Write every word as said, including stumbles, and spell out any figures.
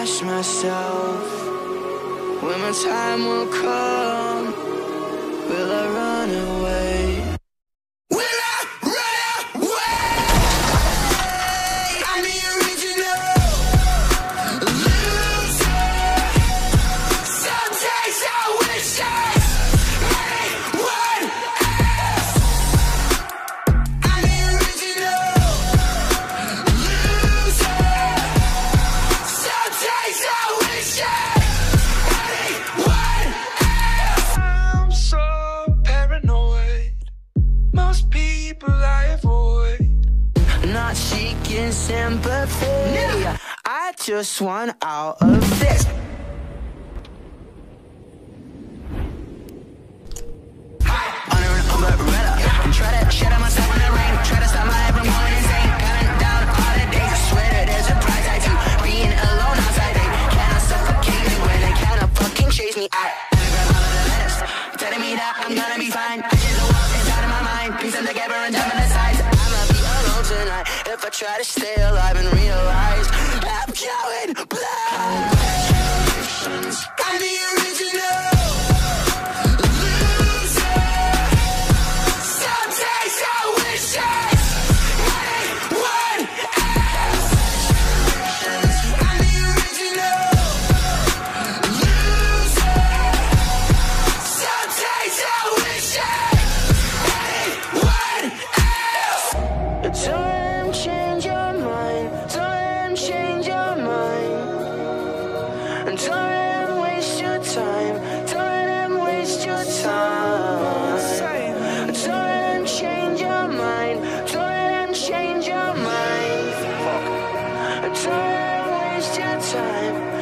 ask myself, when my time will come, will I run away? Will I run away? I'm the original loser. Some days I wish I had anyone else. I'm the original loser. Some days I wish I had anyone else. I'm so paranoid. Most people I avoid. Not seeking sympathy. I just want out of this. Under an umbrella, and try to shut out myself in the rain. Try to stop my head from going insane. Counting down all the days. I swear that there's a price I take. Being alone outside, they cannot suffocate me when they cannot fucking chase me. I never grab all of the letters, telling me that I'm gonna be fine. I just the walls inside of my mind, piece them together and dumb in the sides. I'ma be alone tonight if I try to stay alive and realize I'm going blind. I'm the original loser. Some days I wish I had anyone else. I'm the original loser. Some days I wish I had anyone else. Don't change your mind. Don't change your mind. And don't waste your time. Don't waste your time. Don't change your mind. Don't change your mind. Don't waste your time.